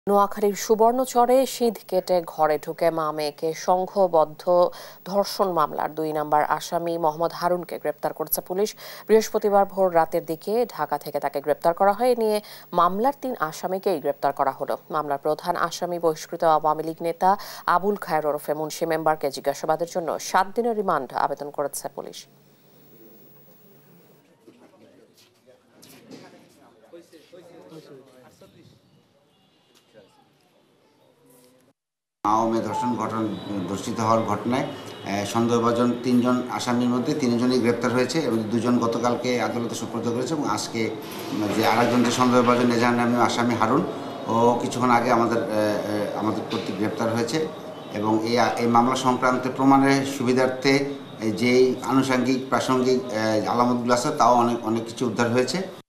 নোয়াখালীর সুবর্ণচরে সিঁধ কেটে ঘরে ঢুকে মা মেয়েকে সংঘবদ্ধ ধর্ষণ মামলার ২ নম্বর আসামি মোহাম্মদ হারুনকে গ্রেপ্তার করেছে পুলিশ। বৃহস্পতিবার ভোর রাতের দিকে ঢাকা থেকে তাকে গ্রেপ্তার করা হয়। এ নিয়ে মামলার ৩ আসামিকেই গ্রেপ্তার করা হলো। মামলার প্রধান আসামি বহিষ্কৃত আওয়ামী লীগ নেতা আবুল খায়ের ওরফে মুন্সি মেম্বারকে জিজ্ঞাসাবাদের জন্য ৭ দিনের রিমান্ড আবেদন করেছে পুলিশ। ধর্ষিত হওয়ার ঘটনায় সন্দেহভাজন ৩ জন আসামির মধ্যে ৩ জনই গ্রেপ্তার হয়েছে এবং ২ জন গতকালকে আদালতে সোপর্দ করেছে এবং আজকে যে আরেকজন যে সন্দেহভাজন এজাহার নামীয় আসামি হারুন ও কিছুক্ষণ আগে আমাদের কর্তৃক গ্রেপ্তার হয়েছে এবং এই মামলা সংক্রান্ত প্রমাণের সুবিধার্থে যেই আনুষঙ্গিক প্রাসঙ্গিক আলামতগুলো আছে তাও অনেক কিছু উদ্ধার হয়েছে।